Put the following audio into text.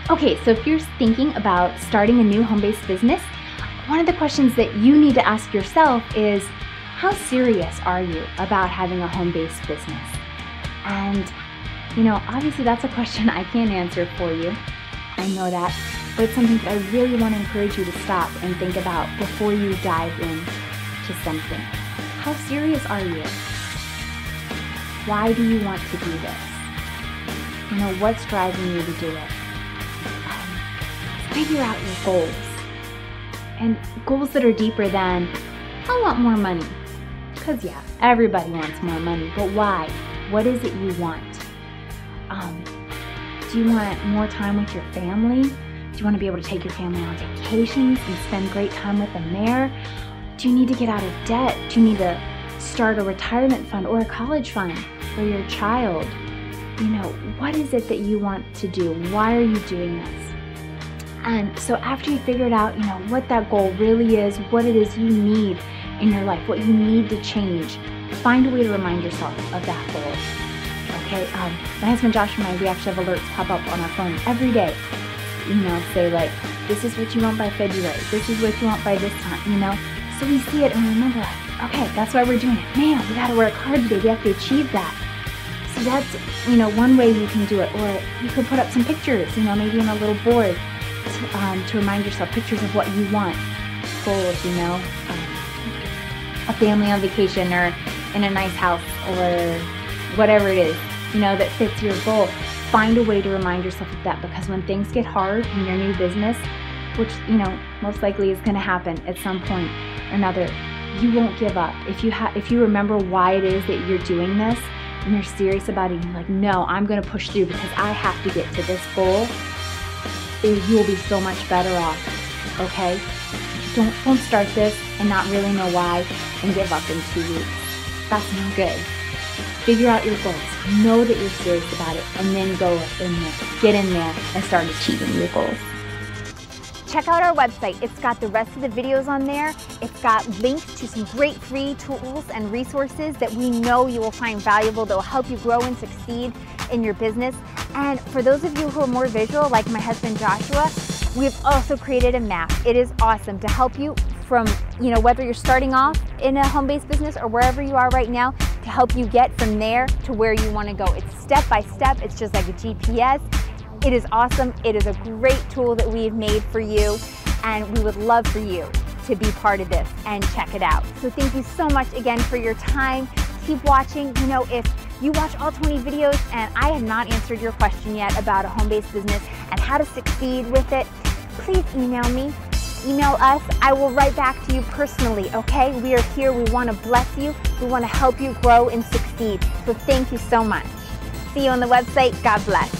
Okay, so if you're thinking about starting a new home-based business, one of the questions that you need to ask yourself is, how serious are you about having a home-based business? And, obviously that's a question I can't answer for you. I know that, but it's something that I really want to encourage you to stop and think about before you dive into something. How serious are you? Why do you want to do this? What's driving you to do it? Figure out your goals, and goals that are deeper than, I want more money. Because yeah, everybody wants more money, but why? What is it you want? Do you want more time with your family? Do you want to be able to take your family on vacations and spend great time with them there? Do you need to get out of debt? Do you need to start a retirement fund or a college fund for your child? What is it that you want to do? Why are you doing this? And so after you figured out, what that goal really is, what it is you need in your life, what you need to change, find a way to remind yourself of that goal. Okay, my husband Josh and I, we actually have alerts pop up on our phone every day. Say like, this is what you want by February, this is what you want by this time, So we see it and we remember, okay, that's why we're doing it. Man, we gotta work hard today, we have to achieve that. So that's, one way you can do it. Or you could put up some pictures, maybe in a little board to remind yourself, pictures of what you want, goals, a family on vacation or in a nice house or whatever it is, that fits your goal. Find a way to remind yourself of that, because when things get hard in your new business, which, most likely is going to happen at some point or another, you won't give up. If you remember why it is that you're doing this and you're serious about it, and you're like, no, I'm going to push through because I have to get to this goal, you will be so much better off, okay? Don't start this and not really know why and give up in 2 weeks. That's no good. Figure out your goals. Know that you're serious about it, and then go in there. Get in there and start achieving your goals. Check out our website. It's got the rest of the videos on there. It's got links to some great free tools and resources that we know you will find valuable, that will help you grow and succeed in your business. And for those of you who are more visual, like my husband Joshua, we've also created a map. It is awesome to help you from, whether you're starting off in a home-based business or wherever you are right now, to help you get from there to where you want to go. It's step by step. It's just like a GPS. It is awesome. It is a great tool that we've made for you, and we would love for you to be part of this and check it out. So thank you so much again for your time. Keep watching. If you watch all 20 videos and I have not answered your question yet about a home-based business and how to succeed with it, please email me. Email us. I will write back to you personally, okay? We are here. We want to bless you. We want to help you grow and succeed. So thank you so much. See you on the website. God bless.